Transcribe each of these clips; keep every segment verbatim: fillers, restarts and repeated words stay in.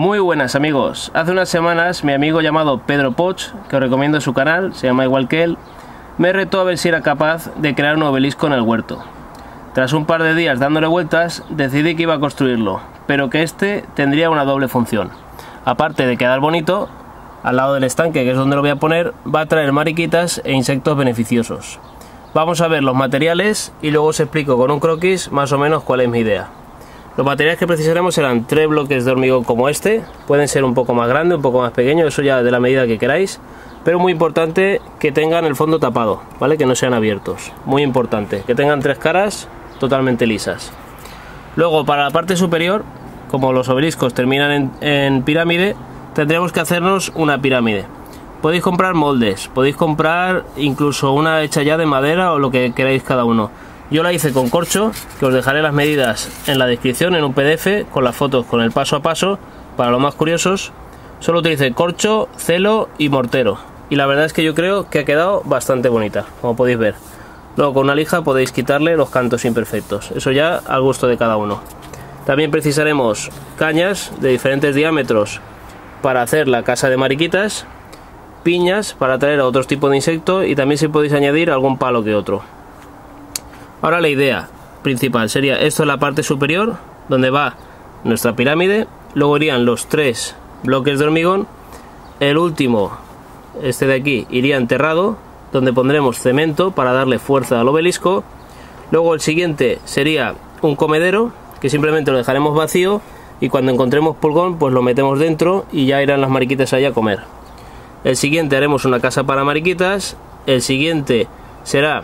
Muy buenas amigos, hace unas semanas mi amigo llamado Pedro Poch, que os recomiendo su canal, se llama igual que él, me retó a ver si era capaz de crear un obelisco en el huerto. Tras un par de días dándole vueltas, decidí que iba a construirlo, pero que este tendría una doble función. Aparte de quedar bonito, al lado del estanque, que es donde lo voy a poner, va a traer mariquitas e insectos beneficiosos. Vamos a ver los materiales y luego os explico con un croquis más o menos cuál es mi idea. Los materiales que precisaremos serán tres bloques de hormigón como este, pueden ser un poco más grande, un poco más pequeño, eso ya de la medida que queráis, pero muy importante que tengan el fondo tapado, ¿vale? Que no sean abiertos, muy importante, que tengan tres caras totalmente lisas. Luego para la parte superior, como los obeliscos terminan en, en pirámide, tendremos que hacernos una pirámide. Podéis comprar moldes, podéis comprar incluso una hecha ya de madera o lo que queráis cada uno. Yo la hice con corcho, que os dejaré las medidas en la descripción en un P D F con las fotos con el paso a paso para los más curiosos. Solo utilicé corcho, celo y mortero y la verdad es que yo creo que ha quedado bastante bonita, como podéis ver. Luego con una lija podéis quitarle los cantos imperfectos, eso ya al gusto de cada uno. También precisaremos cañas de diferentes diámetros para hacer la casa de mariquitas, piñas para atraer a otros tipos de insectos y también si podéis añadir algún palo que otro. Ahora la idea principal sería esto en la parte superior donde va nuestra pirámide, luego irían los tres bloques de hormigón, el último, este de aquí, iría enterrado donde pondremos cemento para darle fuerza al obelisco, luego el siguiente sería un comedero que simplemente lo dejaremos vacío y cuando encontremos pulgón pues lo metemos dentro y ya irán las mariquitas allá a comer. El siguiente haremos una casa para mariquitas, el siguiente será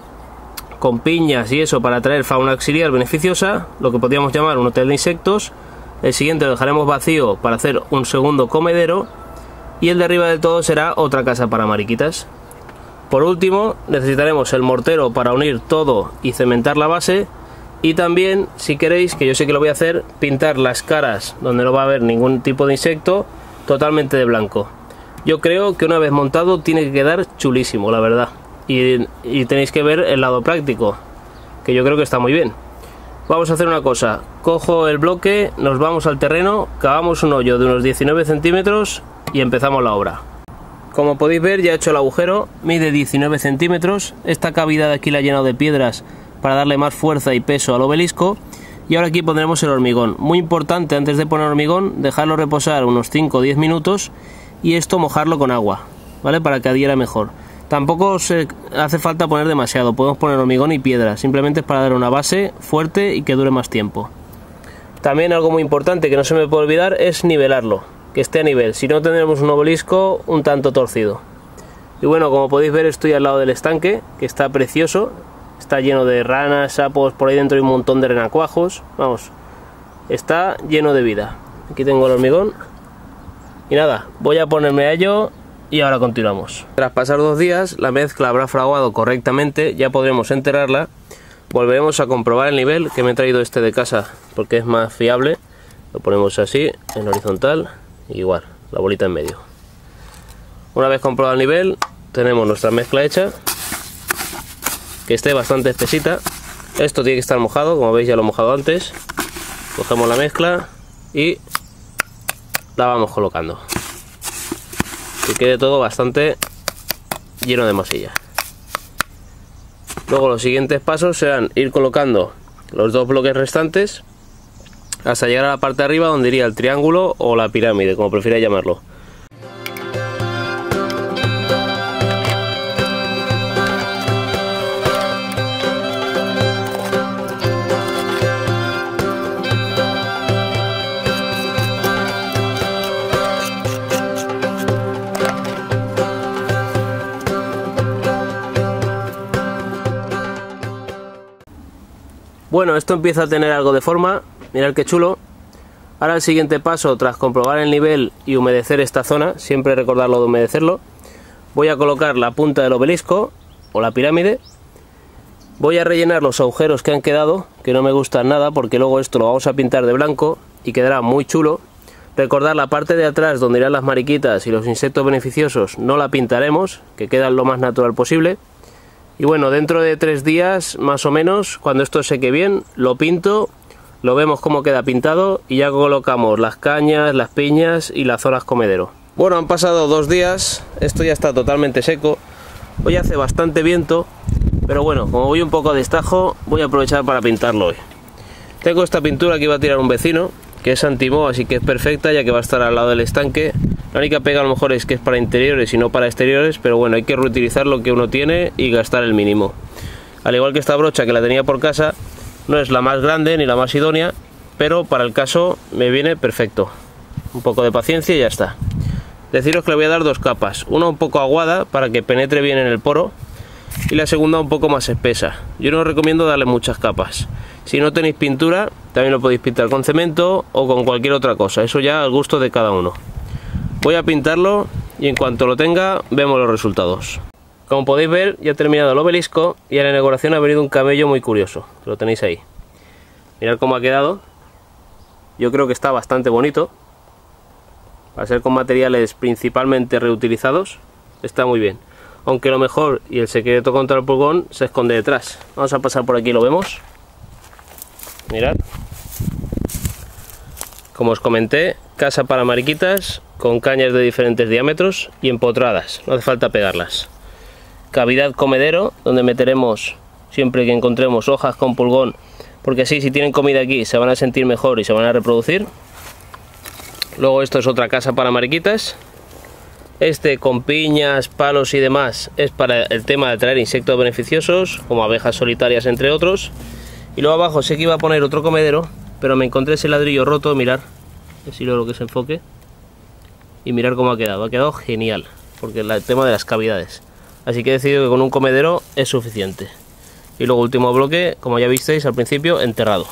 con piñas y eso para atraer fauna auxiliar beneficiosa, lo que podríamos llamar un hotel de insectos. El siguiente lo dejaremos vacío para hacer un segundo comedero y el de arriba del todo será otra casa para mariquitas. Por último necesitaremos el mortero para unir todo y cementar la base y también, si queréis, que yo sé que lo voy a hacer, pintar las caras donde no va a haber ningún tipo de insecto totalmente de blanco. Yo creo que una vez montado tiene que quedar chulísimo, la verdad. Y, y tenéis que ver el lado práctico, que yo creo que está muy bien. Vamos a hacer una cosa, cojo el bloque, nos vamos al terreno, cavamos un hoyo de unos diecinueve centímetros y empezamos la obra. Como podéis ver ya he hecho el agujero, mide diecinueve centímetros, esta cavidad de aquí la he llenado de piedras para darle más fuerza y peso al obelisco y ahora aquí pondremos el hormigón. Muy importante antes de poner hormigón, dejarlo reposar unos cinco o diez minutos y esto mojarlo con agua, ¿vale? Para que adhiera mejor. Tampoco se hace falta poner demasiado, podemos poner hormigón y piedra, simplemente es para dar una base fuerte y que dure más tiempo. También algo muy importante que no se me puede olvidar es nivelarlo, que esté a nivel, si no tendremos un obelisco un tanto torcido. Y bueno, como podéis ver estoy al lado del estanque, que está precioso, está lleno de ranas, sapos, por ahí dentro hay un montón de renacuajos, vamos, está lleno de vida. Aquí tengo el hormigón y nada, voy a ponerme a ello. Y ahora continuamos. Tras pasar dos días, la mezcla habrá fraguado correctamente, ya podremos enterrarla. Volveremos a comprobar el nivel, que me he traído este de casa porque es más fiable. Lo ponemos así, en horizontal, y igual, la bolita en medio. Una vez comprobado el nivel, tenemos nuestra mezcla hecha, que esté bastante espesita. Esto tiene que estar mojado, como veis ya lo he mojado antes. Cogemos la mezcla y la vamos colocando. Que quede todo bastante lleno de masilla. Luego los siguientes pasos serán ir colocando los dos bloques restantes hasta llegar a la parte de arriba donde iría el triángulo o la pirámide, como prefiráis llamarlo. Bueno, esto empieza a tener algo de forma, mirad qué chulo. Ahora el siguiente paso, tras comprobar el nivel y humedecer esta zona, siempre recordarlo de humedecerlo, voy a colocar la punta del obelisco o la pirámide. Voy a rellenar los agujeros que han quedado, que no me gustan nada porque luego esto lo vamos a pintar de blanco y quedará muy chulo. Recordar la parte de atrás donde irán las mariquitas y los insectos beneficiosos no la pintaremos, que queda lo más natural posible. Y bueno, dentro de tres días más o menos, cuando esto seque bien, lo pinto, lo vemos cómo queda pintado y ya colocamos las cañas, las piñas y las zonas comedero. Bueno, han pasado dos días, esto ya está totalmente seco. Hoy hace bastante viento, pero bueno, como voy un poco a destajo, voy a aprovechar para pintarlo hoy. Tengo esta pintura que iba a tirar un vecino, que es anti-moho, así que es perfecta ya que va a estar al lado del estanque. La única pega a lo mejor es que es para interiores y no para exteriores, pero bueno, hay que reutilizar lo que uno tiene y gastar el mínimo. Al igual que esta brocha que la tenía por casa, no es la más grande ni la más idónea, pero para el caso me viene perfecto. Un poco de paciencia y ya está. Deciros que le voy a dar dos capas, una un poco aguada para que penetre bien en el poro y la segunda un poco más espesa. Yo no os recomiendo darle muchas capas. Si no tenéis pintura, también lo podéis pintar con cemento o con cualquier otra cosa, eso ya al gusto de cada uno. Voy a pintarlo y en cuanto lo tenga vemos los resultados. Como podéis ver, ya he terminado el obelisco y a la inauguración ha venido un camello muy curioso, lo tenéis ahí. Mirad cómo ha quedado. Yo creo que está bastante bonito. Para ser con materiales principalmente reutilizados, está muy bien. Aunque lo mejor y el secreto contra el pulgón se esconde detrás. Vamos a pasar por aquí y lo vemos. Mirad. Como os comenté, casa para mariquitas, con cañas de diferentes diámetros y empotradas, no hace falta pegarlas. Cavidad comedero, donde meteremos siempre que encontremos hojas con pulgón, porque así si tienen comida aquí se van a sentir mejor y se van a reproducir. Luego esto es otra casa para mariquitas. Este con piñas, palos y demás es para el tema de atraer insectos beneficiosos, como abejas solitarias entre otros. Y luego abajo sé que iba a poner otro comedero, pero me encontré ese ladrillo roto, mirar, así lo que se enfoque. Y mirar cómo ha quedado, ha quedado genial, porque el tema de las cavidades. Así que he decidido que con un comedero es suficiente. Y luego último bloque, como ya visteis al principio, enterrado.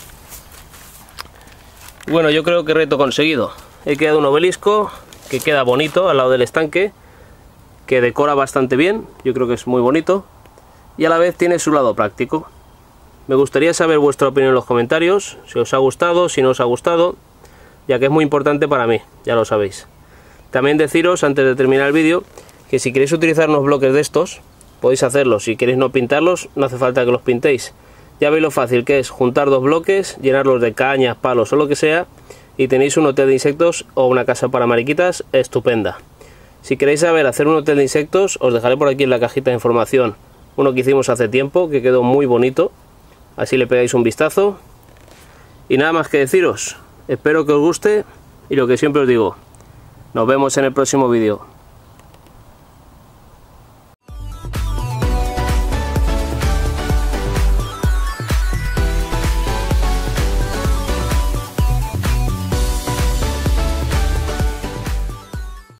Bueno, yo creo que reto conseguido. He quedado un obelisco que queda bonito al lado del estanque, que decora bastante bien, yo creo que es muy bonito, y a la vez tiene su lado práctico. Me gustaría saber vuestra opinión en los comentarios, si os ha gustado, si no os ha gustado, ya que es muy importante para mí, ya lo sabéis. También deciros, antes de terminar el vídeo, que si queréis utilizar unos bloques de estos, podéis hacerlo. Si queréis no pintarlos, no hace falta que los pintéis. Ya veis lo fácil que es juntar dos bloques, llenarlos de cañas, palos o lo que sea, y tenéis un hotel de insectos o una casa para mariquitas estupenda. Si queréis saber hacer un hotel de insectos, os dejaré por aquí en la cajita de información uno que hicimos hace tiempo, que quedó muy bonito, así le pegáis un vistazo. Y nada más que deciros, espero que os guste y lo que siempre os digo, nos vemos en el próximo vídeo.